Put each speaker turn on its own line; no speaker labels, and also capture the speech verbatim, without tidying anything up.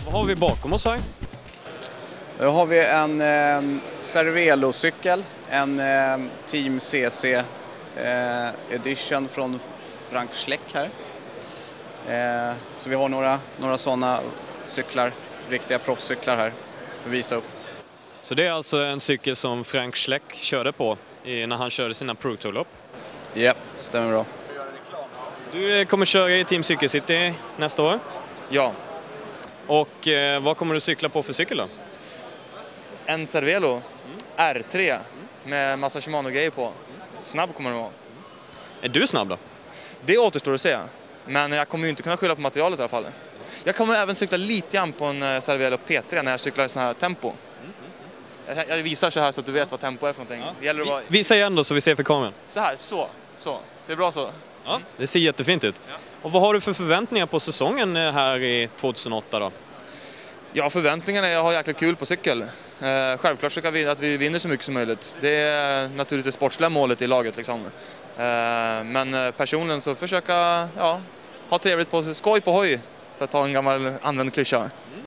Vad har vi bakom oss här?
Nu har vi en eh, Cervelo-cykel, en eh, Team C C eh, Edition från Frank Schleck här. Eh, så vi har några, några sådana cyklar, riktiga proffscyklar här för att visa upp.
Så det är alltså en cykel som Frank Schleck körde på i, när han körde sina Pro Tour-lopp?
Ja, yep, stämmer bra.
Du kommer köra i Team Cykel City nästa år?
Ja.
Och eh, vad kommer du cykla på för cykel då?
En Cervelo mm. R tre mm. med massa Shimano-grejer på. Snabb kommer den vara.
Är du snabb då? Det
återstår att se. Men jag kommer ju inte kunna skylla på materialet i alla fall. Jag kommer även cykla lite grann på en Cervelo P tre när jag cyklar i sån här tempo. Mm. Jag, jag visar så här så att du vet vad tempo är för någonting.
Ja.
Det gäller att vara...
Visa igen då så vi ser för kameran.
Så här, så, så. Ser det bra så?
Ja, mm. Det ser jättefint ut. Ja. Och vad har du för förväntningar på säsongen här i tjugohundraåtta då?
Ja, förväntningarna är att jag har jäkligt kul på cykel. Eh, självklart ska vi att vi vinner så mycket som möjligt. Det är naturligtvis det sportsliga målet i laget liksom. Eh, men personligen så försöka ja, ha trevligt på skoj på hoj, för att ta en gammal använd klyscha.